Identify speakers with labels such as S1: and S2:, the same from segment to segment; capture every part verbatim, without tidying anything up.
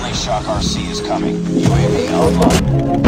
S1: Friendly Shock R C is coming. U A V online.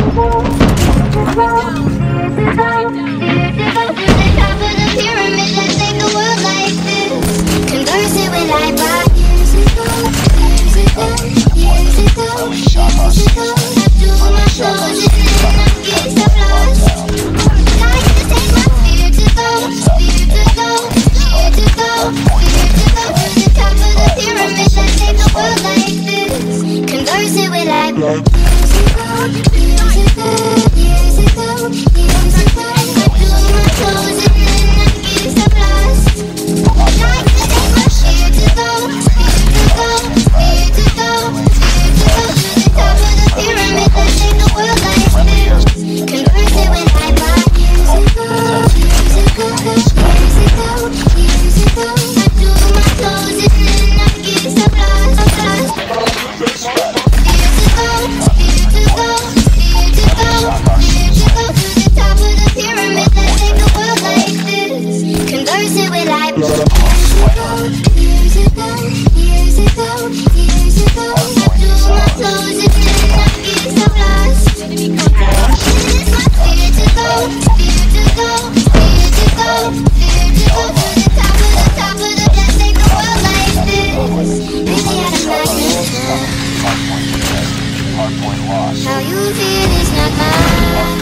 S2: How you feel is not mine.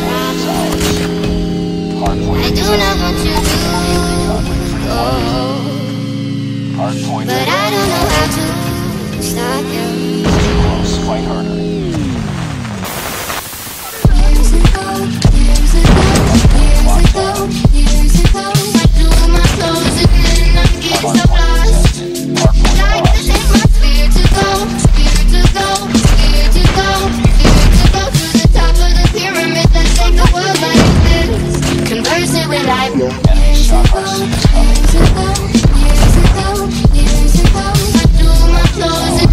S2: I do not want you to go, but I don't know how to stop you.
S1: Close, fight harder.
S2: Years ago, years ago, years ago, years ago, I drew my clothes and then I get so lost. Like to take my fear to go, fear to go, fear to go, fear to go to the top of the pyramid. Let's take the world like this. Converse it with life. Years ago, years ago, years ago, years ago, I drew my clothes and